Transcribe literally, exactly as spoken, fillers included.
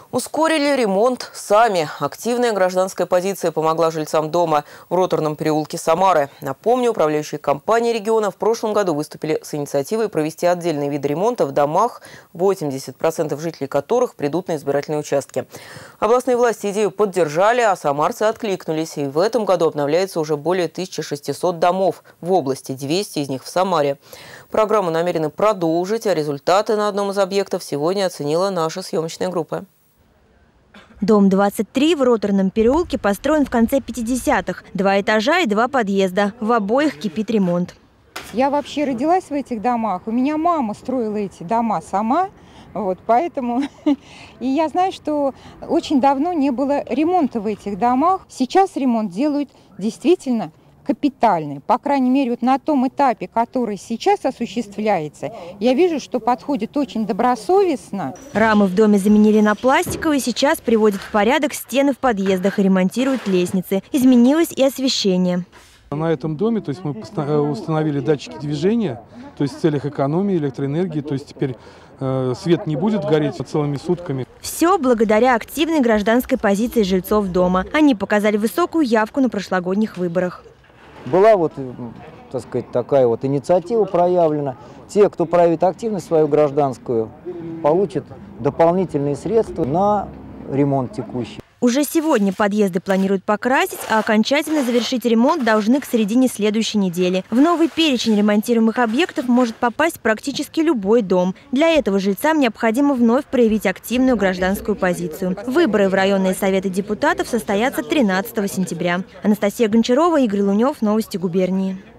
Ускорили ремонт сами. Активная гражданская позиция помогла жильцам дома в Роторном переулке Самары. Напомню, управляющие компании региона в прошлом году выступили с инициативой провести отдельные виды ремонта в домах, восемьдесят процентов жителей которых придут на избирательные участки. Областные власти идею поддержали, а самарцы откликнулись. И в этом году обновляется уже более тысячи шестисот домов в области, двести из них в Самаре. Программу намерены продолжить, а результаты на одном из объектов сегодня оценила наша съемочная группа. Дом двадцать три в Роторном переулке построен в конце пятидесятых. Два этажа и два подъезда. В обоих кипит ремонт. Я вообще родилась в этих домах. У меня мама строила эти дома сама. Вот, поэтому и я знаю, что очень давно не было ремонта в этих домах. Сейчас ремонт делают действительно капитальный. По крайней мере, вот на том этапе, который сейчас осуществляется, я вижу, что подходит очень добросовестно. Рамы в доме заменили на пластиковые, сейчас приводят в порядок стены в подъездах и ремонтируют лестницы. Изменилось и освещение. На этом доме, то есть мы установили датчики движения, то есть в целях экономии электроэнергии, то есть теперь э, свет не будет гореть целыми сутками. Все благодаря активной гражданской позиции жильцов дома. Они показали высокую явку на прошлогодних выборах. Была вот, так сказать, такая вот инициатива проявлена. Те, кто проявит активность свою гражданскую, получат дополнительные средства на ремонт текущий. Уже сегодня подъезды планируют покрасить, а окончательно завершить ремонт должны к середине следующей недели. В новый перечень ремонтируемых объектов может попасть практически любой дом. Для этого жильцам необходимо вновь проявить активную гражданскую позицию. Выборы в районные советы депутатов состоятся тринадцатого сентября. Анастасия Гончарова, Игорь Лунев. Новости губернии.